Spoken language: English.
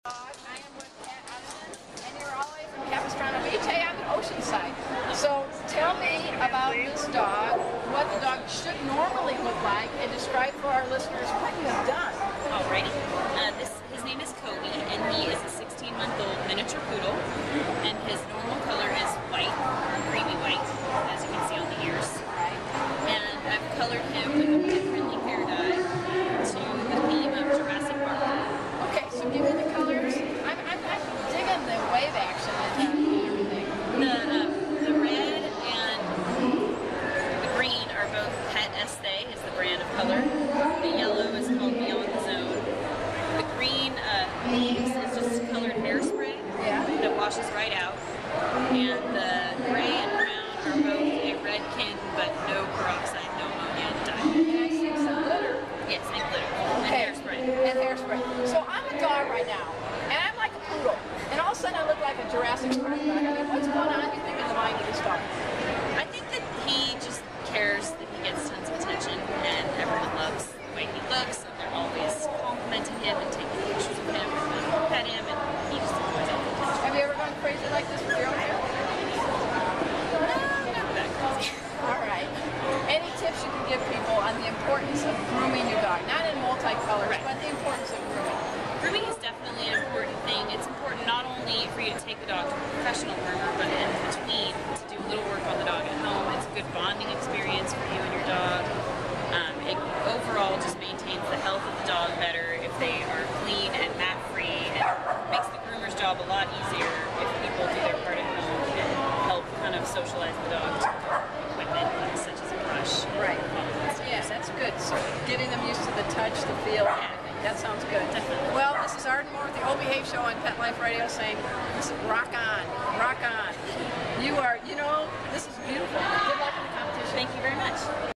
I am with Pat Ottoman, and you're all the way from Capistrano Beach. Hey, I'm in Oceanside. So tell me about this dog, what the dog should normally look like, and describe for our listeners what you have done. Alrighty. His name is Kobe, and he is a 16-month-old miniature poodle, and his normal color is white, creamy white, as you can see on the ears. Right. And I've colored him with a kid-friendly hair dye to the theme of Jurassic Park. Okay, so give me the colors. I'm digging the wave action and everything. The red and the green are both Pet Estee, is the brand of color. The yellow is called Beyond the Zone. The green leaves is just colored hairspray that washes right out. And the gray and brown are both a redkin, but no peroxide, no ammonia dye. And I see some glitter. Yes, and glitter. And hairspray. And hairspray. So I'm a dog right now, and I'm like a poodle. And all of a sudden I look like a Jurassic Park dog. I mean, what's going on, you think, in the mind of this dog? I think that he just cares that he gets tons of attention, and everyone loves the way he looks, and they're always complimenting him and taking pictures of him and pet him, and he just enjoys all the attention. Have you ever gone crazy like this with your own hair? Never that crazy. All right. Any tips you can give people on the importance of grooming your dog? Not in multicolors, Right. but the importance of grooming. Grooming is definitely an important thing. It's important not only for you to take the dog to a professional groomer, but in between to do a little work on the dog at home. It's a good bonding experience for you and your dog. It overall just maintains the health of the dog better if they are clean and mat-free, and makes the groomer's job a lot easier if people do their part at home and help kind of socialize the dog to equipment such as a brush. Right. Yes, that's good. So getting them used to the touch, the feel, and everything. That sounds good. Definitely. Well, this is Arden Moore with the OBH Show on Pet Life Radio saying, this is rock on, rock on. You are, this is beautiful. Good luck in the competition. Thank you very much.